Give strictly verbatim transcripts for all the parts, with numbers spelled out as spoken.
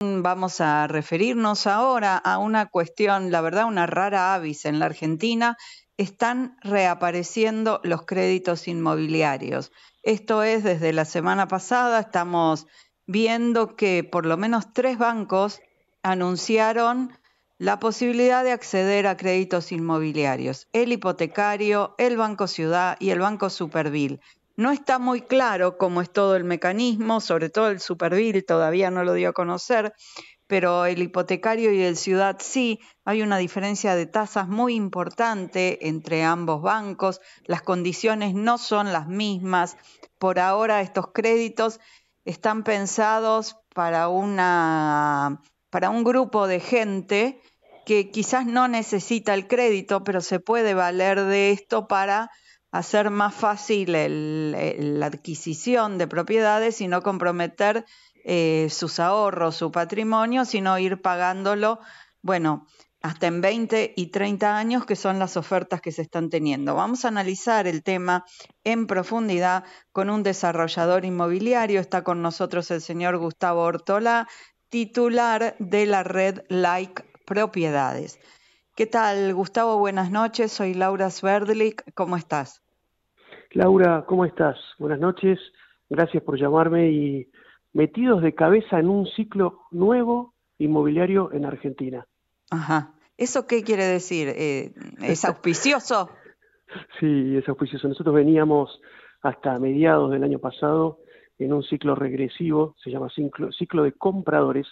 Vamos a referirnos ahora a una cuestión, la verdad, una rara avis en la Argentina. Están reapareciendo los créditos inmobiliarios. Esto es, desde la semana pasada estamos viendo que por lo menos tres bancos anunciaron la posibilidad de acceder a créditos inmobiliarios: el hipotecario, el Banco Ciudad y el Banco Supervil. No está muy claro cómo es todo el mecanismo, sobre todo el Supervil todavía no lo dio a conocer, pero el hipotecario y el Ciudad sí. Hay una diferencia de tasas muy importante entre ambos bancos, las condiciones no son las mismas. Por ahora estos créditos están pensados para una, para un grupo de gente que quizás no necesita el crédito, pero se puede valer de esto para hacer más fácil el, el, la adquisición de propiedades y no comprometer eh, sus ahorros, su patrimonio, sino ir pagándolo, bueno, hasta en veinte y treinta años, que son las ofertas que se están teniendo. Vamos a analizar el tema en profundidad con un desarrollador inmobiliario. Está con nosotros el señor Gustavo Ortolá, titular de la red Like Propiedades. ¿Qué tal, Gustavo? Buenas noches, soy Laura Sverdlik. ¿Cómo estás? Laura, ¿cómo estás? Buenas noches, gracias por llamarme y metidos de cabeza en un ciclo nuevo inmobiliario en Argentina. Ajá. ¿Eso qué quiere decir? Eh, ¿Es auspicioso? Sí, es auspicioso. Nosotros veníamos hasta mediados del año pasado en un ciclo regresivo, se llama ciclo, ciclo de compradores,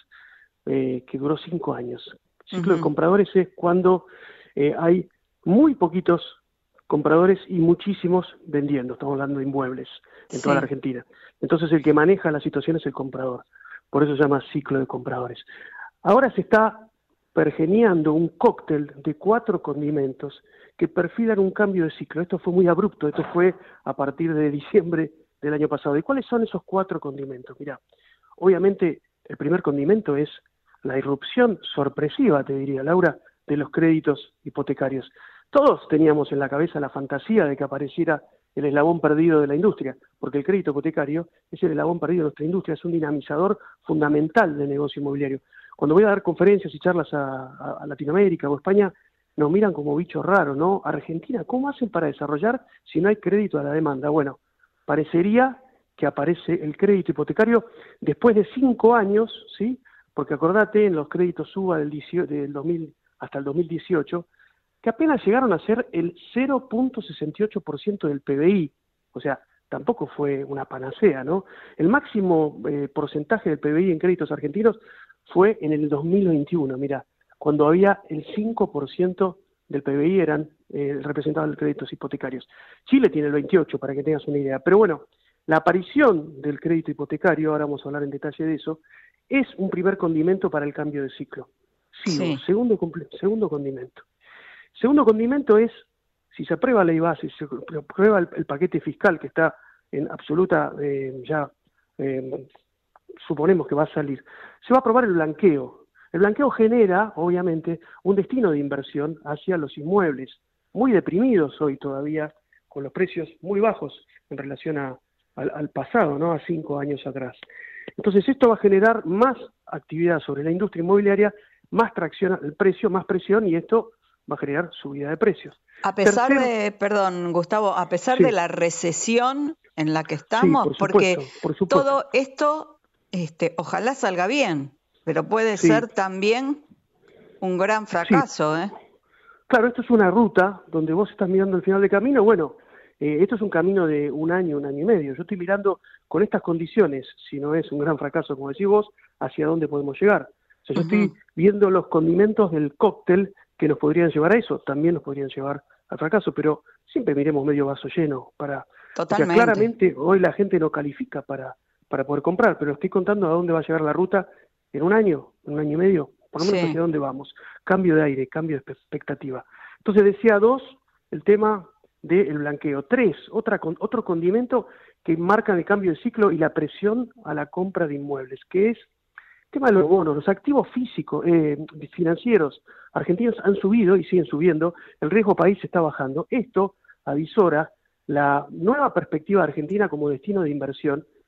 eh, que duró cinco años. Ciclo uh-huh. de compradores es cuando eh, hay muy poquitos compradores y muchísimos vendiendo. Estamos hablando de inmuebles en sí. toda la Argentina. Entonces el que maneja la situación es el comprador. Por eso se llama ciclo de compradores. Ahora se está pergeñando un cóctel de cuatro condimentos que perfilan un cambio de ciclo. Esto fue muy abrupto, esto fue a partir de diciembre del año pasado. ¿Y cuáles son esos cuatro condimentos? Mirá, obviamente el primer condimento es la irrupción sorpresiva, te diría, Laura, de los créditos hipotecarios. Todos teníamos en la cabeza la fantasía de que apareciera el eslabón perdido de la industria, porque el crédito hipotecario es el eslabón perdido de nuestra industria, es un dinamizador fundamental del negocio inmobiliario. Cuando voy a dar conferencias y charlas a, a, a Latinoamérica o España, nos miran como bichos raros, ¿no? Argentina, ¿cómo hacen para desarrollar si no hay crédito a la demanda? Bueno, parecería que aparece el crédito hipotecario después de cinco años, ¿sí? Porque acordate, en los créditos U B A del, del dos mil hasta el dos mil dieciocho, que apenas llegaron a ser el cero punto sesenta y ocho por ciento del P B I, o sea, tampoco fue una panacea, ¿no? El máximo eh, porcentaje del P B I en créditos argentinos fue en el dos mil veintiuno, mira, cuando había el cinco por ciento del P B I eran eh, representados en créditos hipotecarios. Chile tiene el veintiocho, para que tengas una idea. Pero bueno, la aparición del crédito hipotecario, ahora vamos a hablar en detalle de eso, es un primer condimento para el cambio de ciclo. Sigo, sí. segundo, segundo condimento. Segundo condimento es, si se aprueba la ley base, si se aprueba el, el paquete fiscal que está en absoluta, eh, ya eh, suponemos que va a salir, se va a aprobar el blanqueo. El blanqueo genera, obviamente, un destino de inversión hacia los inmuebles, muy deprimidos hoy todavía, con los precios muy bajos en relación a, al, al pasado, ¿no? A cinco años atrás. Entonces esto va a generar más actividad sobre la industria inmobiliaria, más tracción al precio, más presión, y esto va a generar subida de precios. A pesar Tercer... de, perdón, Gustavo, a pesar sí. de la recesión en la que estamos, sí, por porque supuesto, por supuesto. todo esto, este, ojalá salga bien, pero puede sí. ser también un gran fracaso, sí. ¿eh? Claro, esto es una ruta donde vos estás mirando el final del camino. Bueno, eh, esto es un camino de un año, un año y medio. Yo estoy mirando con estas condiciones, si no es un gran fracaso, como decís vos, hacia dónde podemos llegar. O sea, yo uh-huh. estoy viendo los condimentos del cóctel que nos podrían llevar a eso, también nos podrían llevar al fracaso, pero siempre miremos medio vaso lleno. Para, Totalmente. O sea, claramente hoy la gente no califica para, para poder comprar, pero estoy contando a dónde va a llegar la ruta en un año, un año y medio, por lo menos sí. hacia dónde vamos. Cambio de aire, cambio de expectativa. Entonces decía dos, el tema del blanqueo. Tres, otra, otro condimento que marca el cambio de ciclo y la presión a la compra de inmuebles, que es el tema de los bonos. Los activos físicos, eh, financieros argentinos han subido y siguen subiendo, el riesgo país está bajando. Esto avisora la nueva perspectiva de Argentina como destino de inversión,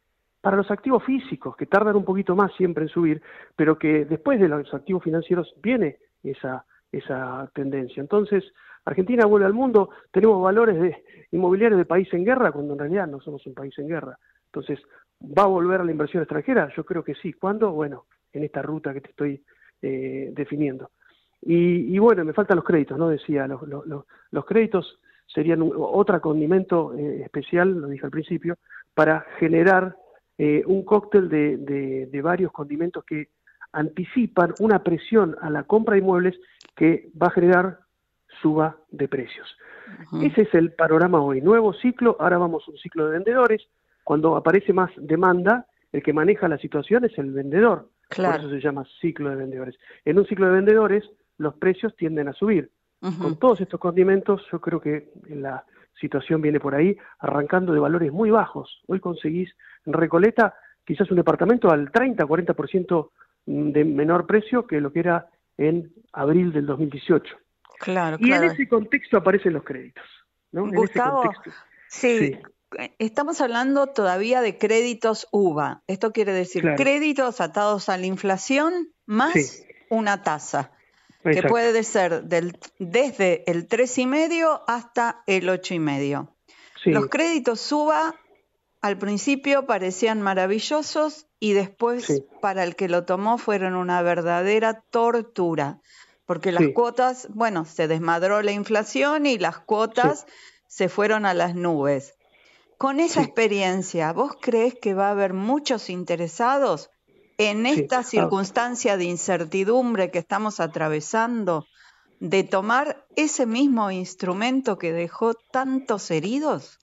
para los activos físicos, que tardan un poquito más siempre en subir, pero que después de los activos financieros viene esa, esa tendencia. Entonces, Argentina vuelve al mundo, tenemos valores de inmobiliarios de país en guerra, cuando en realidad no somos un país en guerra. Entonces, ¿va a volver a la inversión extranjera? Yo creo que sí. ¿Cuándo? Bueno, en esta ruta que te estoy eh, definiendo. Y, y bueno, me faltan los créditos, ¿no? Decía, los, los, los, los créditos serían un, otro condimento eh, especial, lo dije al principio, para generar eh, un cóctel de, de, de varios condimentos que anticipan una presión a la compra de inmuebles que va a generar suba de precios. Uh-huh. Ese es el panorama hoy. Nuevo ciclo, ahora vamos a un ciclo de vendedores. Cuando aparece más demanda, el que maneja la situación es el vendedor. Claro. Por eso se llama ciclo de vendedores. En un ciclo de vendedores, los precios tienden a subir. Uh-huh. Con todos estos condimentos, yo creo que la situación viene por ahí, arrancando de valores muy bajos. Hoy conseguís en Recoleta quizás un departamento al treinta, cuarenta por ciento de menor precio que lo que era en abril del dos mil dieciocho. Claro, y claro. En ese contexto aparecen los créditos, ¿no? Gustavo, en ese contexto, sí, sí, estamos hablando todavía de créditos U V A. Esto quiere decir claro. créditos atados a la inflación más sí. una tasa. Exacto. Que puede ser del, desde el tres y medio hasta el ocho y medio. Sí. Los créditos U V A al principio parecían maravillosos y después sí. para el que lo tomó fueron una verdadera tortura, porque las sí. cuotas, bueno, se desmadró la inflación y las cuotas sí. se fueron a las nubes. Con esa sí. experiencia, ¿vos crees que va a haber muchos interesados en esta sí. circunstancia ah. de incertidumbre que estamos atravesando, de tomar ese mismo instrumento que dejó tantos heridos?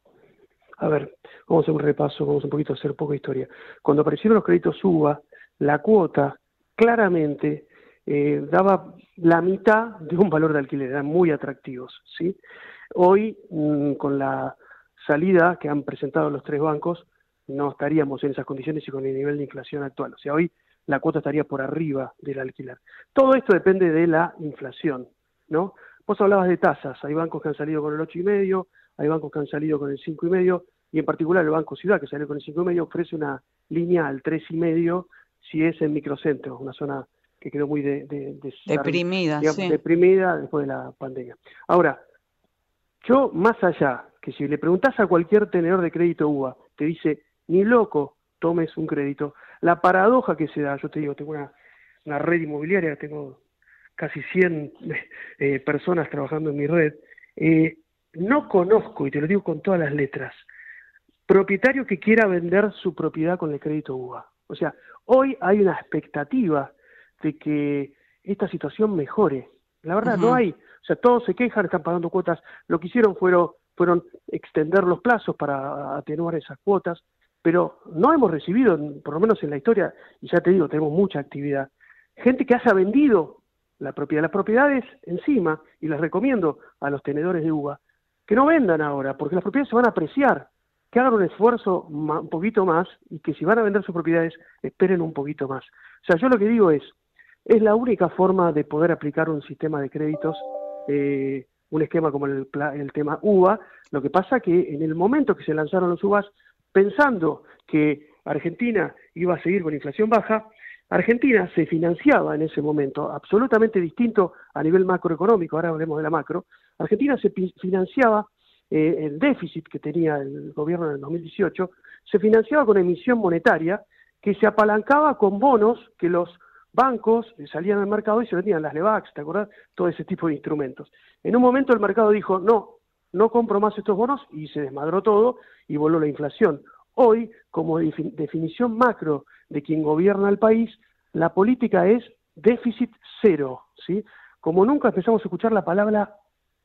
A ver, vamos a hacer un repaso, vamos un poquito a hacer poca historia. Cuando aparecieron los créditos U V A, la cuota claramente eh, daba la mitad de un valor de alquiler, eran muy atractivos, ¿sí? Hoy, mmm, con la salida que han presentado los tres bancos, no estaríamos en esas condiciones y con el nivel de inflación actual. O sea, hoy la cuota estaría por arriba del alquiler. Todo esto depende de la inflación, ¿no? Vos hablabas de tasas, hay bancos que han salido con el ocho y medio, hay bancos que han salido con el cinco y medio, y en particular el Banco Ciudad, que salió con el cinco y medio, ofrece una línea al tres y medio si es en microcentros, una zona que quedó muy de, de, de deprimida, digamos, sí. deprimida después de la pandemia. Ahora, yo más allá, que si le preguntás a cualquier tenedor de crédito U V A, te dice, ni loco tomes un crédito. La paradoja que se da, yo te digo, tengo una, una red inmobiliaria, tengo casi cien eh, personas trabajando en mi red, eh, no conozco, y te lo digo con todas las letras, propietario que quiera vender su propiedad con el crédito U V A. O sea, hoy hay una expectativa de que esta situación mejore. La verdad, uh-huh. no hay. O sea, todos se quejan, están pagando cuotas. Lo que hicieron fueron, fueron extender los plazos para atenuar esas cuotas, pero no hemos recibido, por lo menos en la historia, y ya te digo, tenemos mucha actividad, gente que haya vendido la propiedad, las propiedades encima, y les recomiendo a los tenedores de U V A, que no vendan ahora, porque las propiedades se van a apreciar, que hagan un esfuerzo ma, un poquito más, y que si van a vender sus propiedades, esperen un poquito más. O sea, yo lo que digo es, es la única forma de poder aplicar un sistema de créditos, eh, un esquema como el, el tema U V A. Lo que pasa que en el momento que se lanzaron los U V As, pensando que Argentina iba a seguir con inflación baja, Argentina se financiaba en ese momento, absolutamente distinto a nivel macroeconómico, ahora hablemos de la macro, Argentina se financiaba, eh, el déficit que tenía el gobierno en el dos mil dieciocho, se financiaba con emisión monetaria que se apalancaba con bonos que los bancos salían al mercado y se vendían las Levax, ¿te acordás? Todo ese tipo de instrumentos. En un momento el mercado dijo, no, no compro más estos bonos, y se desmadró todo y voló la inflación. Hoy, como definición macro de quien gobierna el país, la política es déficit cero, ¿sí? Como nunca empezamos a escuchar la palabra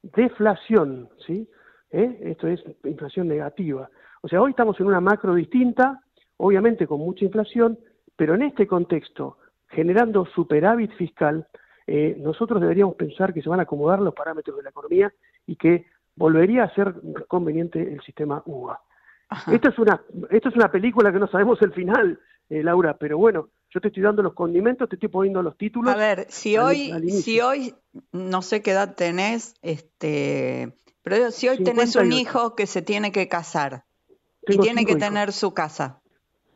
deflación, ¿sí? ¿Eh? Esto es inflación negativa. O sea, hoy estamos en una macro distinta, obviamente con mucha inflación, pero en este contexto, generando superávit fiscal, eh, nosotros deberíamos pensar que se van a acomodar los parámetros de la economía y que volvería a ser conveniente el sistema U V A. Esto es una, esto es una película que no sabemos el final, eh, Laura, pero bueno, yo te estoy dando los condimentos, te estoy poniendo los títulos. A ver, si al, hoy, al si hoy, no sé qué edad tenés, este, pero si hoy cincuenta y ocho tenés un hijo que se tiene que casar Tengo y tiene que hijos. tener su casa,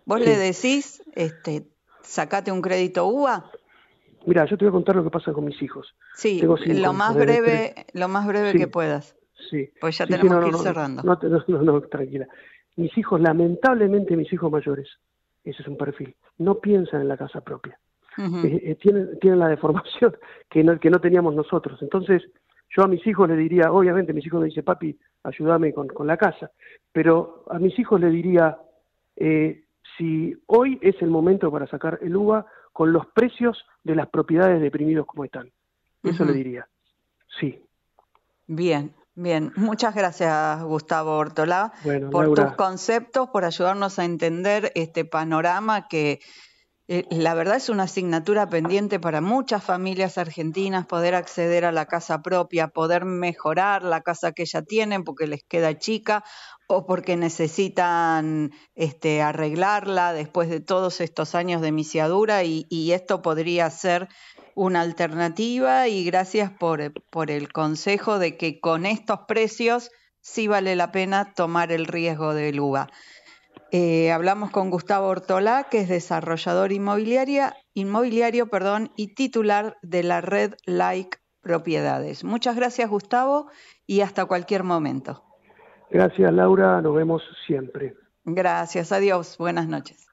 Vos le Sí. decís, este, sacate un crédito U V A. Mira, yo te voy a contar lo que pasa con mis hijos. Sí, Tengo cinco lo hijos, más desde tres. breve, lo más breve que Sí, puedas, sí, pues ya sí, sí, tenemos no, que no, ir no, cerrando. no, te- no, no, no, tranquila. Mis hijos, lamentablemente mis hijos mayores, ese es un perfil, no piensan en la casa propia. Ujú. Eh, eh, tienen, tienen la deformación que no, que no teníamos nosotros. Entonces, yo a mis hijos les diría, obviamente mis hijos me dicen, papi, ayúdame con, con la casa, pero a mis hijos les diría, eh, si hoy es el momento para sacar el U V A con los precios de las propiedades deprimidos como están. Eso le Ujú. diría, sí. Bien, bien. Muchas gracias, Gustavo Ortolá, Bueno, por tus Laura, conceptos, por ayudarnos a entender este panorama que eh, la verdad es una asignatura pendiente para muchas familias argentinas, poder acceder a la casa propia, poder mejorar la casa que ya tienen porque les queda chica o porque necesitan este, arreglarla después de todos estos años de misiadura y, y esto podría ser una alternativa y gracias por, por el consejo de que con estos precios sí vale la pena tomar el riesgo del U V A. Eh, hablamos con Gustavo Ortolá, que es desarrollador inmobiliaria, inmobiliario perdón, y titular de la red Like Propiedades. Muchas gracias, Gustavo, y hasta cualquier momento. gracias Laura, nos vemos siempre. Gracias, adiós, buenas noches.